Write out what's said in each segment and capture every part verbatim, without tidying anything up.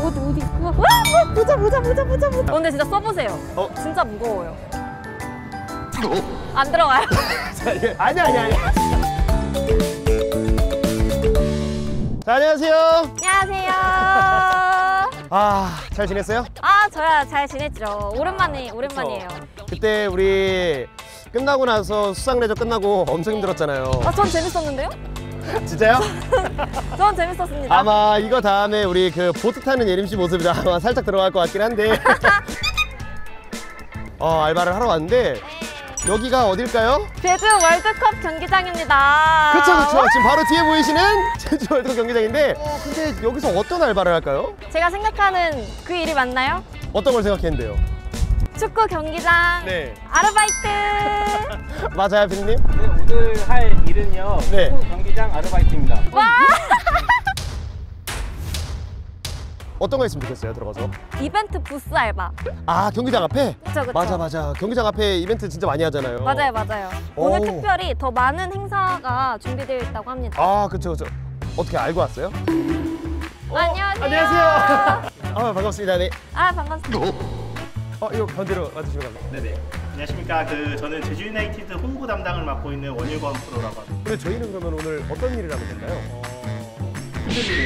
어디 어디? 와, 와, 모자 모자 모자 모자 모자. 어, 근데 진짜 써보세요. 어? 진짜 무거워요. 안 들어가요? 아니 아니 아니. 자, 안녕하세요. 안녕하세요. 아, 잘 지냈어요? 아, 저야 잘 지냈죠. 오랜만에 오랜만이에요. 그쵸? 그때 우리 끝나고 나서 수상레저 끝나고 엄청 힘들었잖아요. 아, 전 재밌었는데요? 진짜요? 전 재밌었습니다. 아마 이거 다음에 우리 그 보트 타는 예림 씨 모습이 아마 살짝 들어갈 것 같긴 한데. 어, 알바를 하러 왔는데 여기가 어딜까요? 제주 월드컵 경기장입니다. 그쵸 그쵸. 지금 바로 뒤에 보이시는 제주 월드컵 경기장인데 어, 근데 여기서 어떤 알바를 할까요? 제가 생각하는 그 일이 맞나요? 어떤 걸 생각했는데요? 축구 경기장 네. 아르바이트. 맞아요, 피디님? 네, 오늘 할 일은요. 네. 축구 경기장 아르바이트입니다. 와! 어떤 거 했으면 좋겠어요, 들어가서? 이벤트 부스 알바. 아, 경기장 앞에? 그쵸, 그쵸. 맞아 맞아. 경기장 앞에 이벤트 진짜 많이 하잖아요. 맞아요, 맞아요. 오늘 오. 특별히 더 많은 행사가 준비되어 있다고 합니다. 아, 그쵸 그쵸. 어떻게 알고 왔어요? 어, 안녕하세요. 안녕하세요. 아, 반갑습니다. 네. 아, 반갑습니다. 어, 이거 반대로 와주시면 갑니다. 네네. 안녕하십니까. 그 저는 제주 유나이티드 홍보 담당을 맡고 있는 원일권 프로라고 합니다. 근데 저희는 그러면 오늘 어떤 일을 하면 될까요? 힘든 일을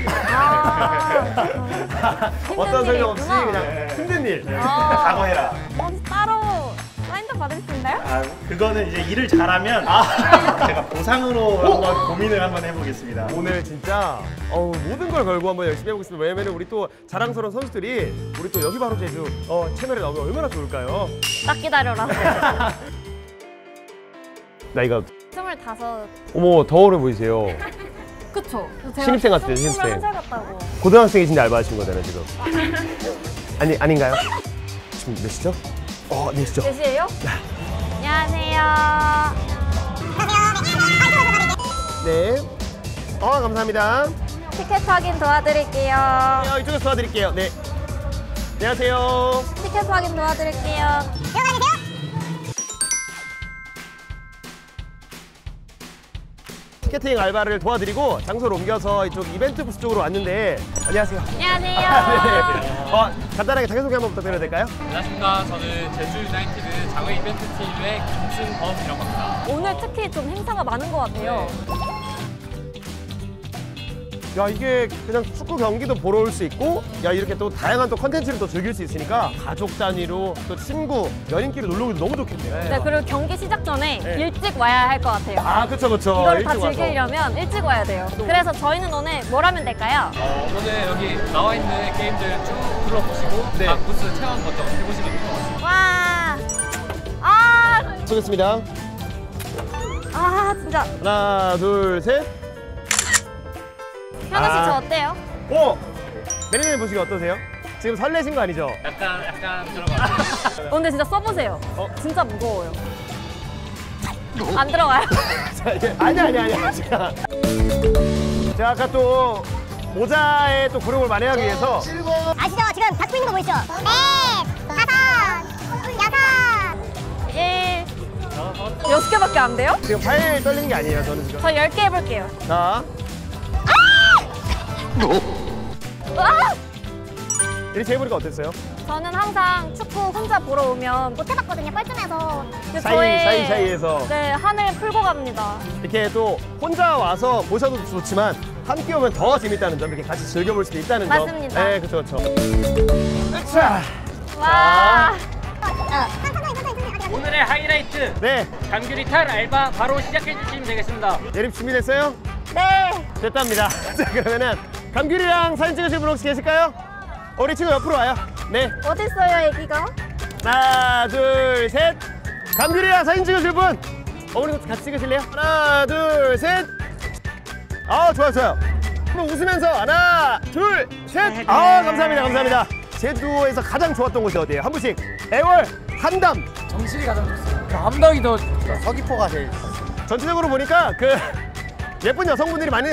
아, 어떤 설명 없이 있구나. 그냥 네. 힘든 일. 아. 각오해라. 혹시 따로 사인도 받을 수 있나요? 아, 그거는 이제 일을 잘하면 아. 제가 보상으로 한번 고민을 한번 해보겠습니다. 오늘 진짜 어우, 모든 걸 걸고 한번 열심히 해보겠습니다. 왜냐면 우리 또 자랑스러운 선수들이 우리 또 여기 바로 제주 어, 채널에 나오면 얼마나 좋을까요? 딱 기다려라. 나이가 스물다섯. 어머, 더 어려 보이세요. 그쵸? 제가 신입생 같아요, 신입생. 스물한 살 같다고. 고등학생이신데 알바하신 거잖아요, 지금. 아니, 아닌가요? 지금 몇 시죠? 어, 네 시죠? 몇 시에요? 안녕하세요. 네. 어, 감사합니다. 티켓 확인 도와드릴게요. 어, 이쪽에서 도와드릴게요. 네. 안녕하세요. 티켓 확인 도와드릴게요. 티켓팅 알바를 도와드리고 장소를 옮겨서 이쪽 이벤트 부스 쪽으로 왔는데 안녕하세요. 안녕하세요. 네. 어, 간단하게 자기소개 한번 부탁드려도 될까요? 안녕하십니까. 저는 제주 유나이티드 장외 이벤트 팀의 김승범이라고 합니다. 오늘 특히 좀 행사가 많은 것 같아요. 야, 이게 그냥 축구 경기도 보러 올 수 있고 야, 이렇게 또 다양한 또 컨텐츠를 또 즐길 수 있으니까 가족 단위로 또 친구, 연인끼리 놀러 오기도 너무 좋겠네요. 네, 그리고 경기 시작 전에 네. 일찍 와야 할 것 같아요. 아, 그쵸 그쵸. 이걸 다 일찍 와서. 즐기려면 일찍 와야 돼요. 그래서 저희는 오늘 뭘 하면 될까요? 어, 오늘 여기 나와 있는 게임들 쭉 둘러보시고 네. 각 부스 체험 먼저 해보시면 될 것 같습니다. 와, 아, 쏘겠습니다. 아 진짜. 하나, 둘, 셋. 현우 씨 아. 저 어때요? 오! 매니저님 보시기 어떠세요? 지금 설레신 거 아니죠? 약간 약간 들어가요. 어, 근데 진짜 써보세요. 어? 진짜 무거워요. 안 들어가요? 자, 이제 아니 아니 아니. 제가 제가 아까 또 모자에 또 고름을 만회하기 위해서 아시죠? 지금 닫고 있는 거 보이시죠? 네, 다섯, 여섯. 일. 여섯 개밖에 안 돼요? 지금 팔 떨리는 게 아니에요, 저는 지금. 저 열 개 해볼게요. 자, 아! 이렇게 해보니까 어땠어요? 저는 항상 축구 혼자 보러 오면 못 해봤거든요, 뻘쭘해서. 근데 사이, 사이 사이에서 네, 한을 풀고 갑니다. 이렇게 또 혼자 와서 보셔도 좋지만 함께 오면 더 재밌다는 점, 이렇게 같이 즐겨볼 수도 있다는 점. 맞습니다. 네, 그렇죠, 그렇죠. 자, 와. 오늘의 하이라이트 네, 감귤이 탈 알바 바로 시작해 주시면 되겠습니다. 예림 준비됐어요? 네. 됐답니다. 자, 그러면은 감귤이랑 사진 찍으실 분 혹시 계실까요? 우리 친구 옆으로 와요. 네. 어딨어요, 애기가? 하나, 둘, 셋. 감귤이랑 사진 찍으실 분. 어머니 같이 찍으실래요? 하나, 둘, 셋. 아, 좋아요, 좋아요. 한번 웃으면서 하나, 둘, 셋. 아, 감사합니다, 감사합니다. 제주도에서 가장 좋았던 곳이 어디예요? 한 분씩. 애월, 한담. 정실이 가장 좋습니다. 함덕이 더 서귀포가 제일. 전체적으로 보니까 그 예쁜 여성분들이 많이.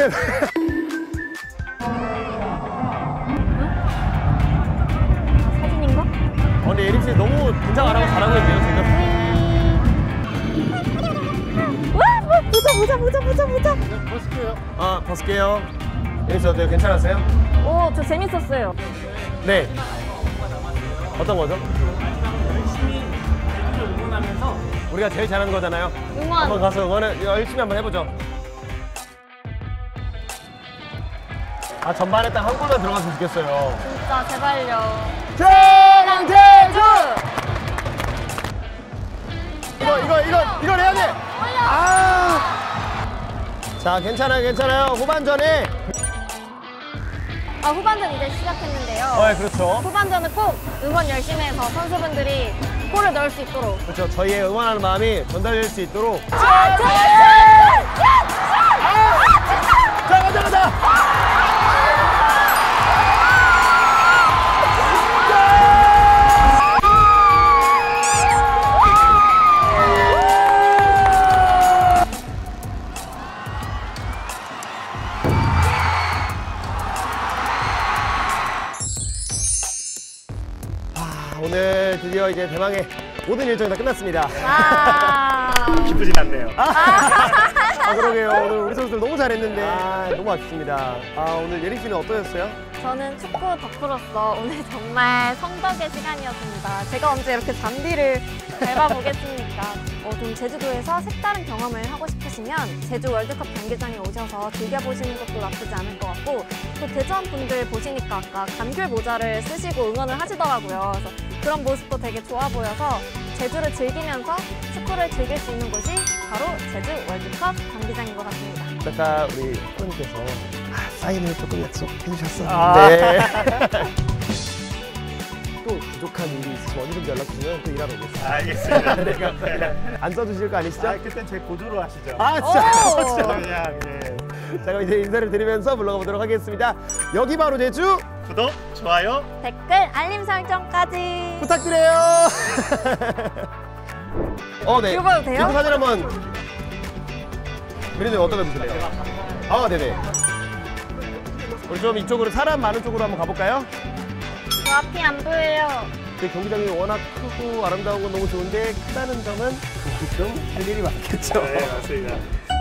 사진인가? 어, 근데 예림 씨 너무 긴장 안 하고 잘하고 있네요, 지금. 와, 뭐, 보자, 보자, 보자, 보자, 보자. 아, 벗을게요. 예림 씨 어때요? 괜찮았어요? 오, 저 재밌었어요. 네. 어떤 거죠? 열심히 제주를 응원하면서 우리가 제일 잘하는 거잖아요. 응원. 한번 가서 응원을 열심히 한번 해보죠. 아, 전반에 딱 한 골만 들어갔으면 좋겠어요. 진짜 제발요. 최강제주! 이거, 이거, 이거, 이거 해야 돼! 아! 자, 괜찮아요, 괜찮아요. 후반전에. 아, 후반전 이제 시작했는데요. 어, 네, 그렇죠. 후반전은 꼭 응원 열심히 해서 선수분들이 골을 넣을 수 있도록. 그렇죠. 저희의 응원하는 마음이 전달될 수 있도록. 자, 자, 가자, 가자! 오늘 드디어 이제 대망의 모든 일정이 다 끝났습니다. 와. 기쁘진 않네요. 아, 그러게요. 오늘 우리 선수들 너무 잘했는데. 아, 너무 아쉽습니다. 아, 오늘 예린 씨는 어떠셨어요? 저는 축구 덕후로서 오늘 정말 성덕의 시간이었습니다. 제가 언제 이렇게 잔디를 밟아보겠습니까? 어, 좀 제주도에서 색다른 경험을 하고 싶으시면 제주 월드컵 경기장에 오셔서 즐겨보시는 것도 나쁘지 않을 것 같고, 또 대전 분들 보시니까 아까 감귤 모자를 쓰시고 응원을 하시더라고요. 그래서 그런 모습도 되게 좋아 보여서 제주를 즐기면서 축구를 즐길 수 있는 곳이 바로 제주 월드컵 경기장인 것 같습니다. 아까 우리 프로님께서 아, 사인을 조금 약속해 주셨었는데 아. 네. 또 부족한 일이 있으시면 언제든지 연락 주시면 또 일하러 오겠습니다. 알겠습니다. 네. 안 써주실 거 아니시죠? 아, 그땐 제 보조로 하시죠. 아, 진짜? 오! 진짜? 그냥 예. 자, 그럼 이제 인사를 드리면서 물러가 보도록 하겠습니다. 여기 바로 제주 구독, 좋아요. 댓글, 알림 설정까지. 부탁드려요. 어, 네. 읽어도 돼요? 이거 사진 한번. 미리님 어떤 거 드실래요? 아, 네네. 우리 좀 이쪽으로 사람 많은 쪽으로 한번 가볼까요? 저 앞이 안 보여요. 그 경기장이 워낙 크고 아름다운 건 너무 좋은데 크다는 점은 좀 할 일이 많겠죠. 네, 맞습니다.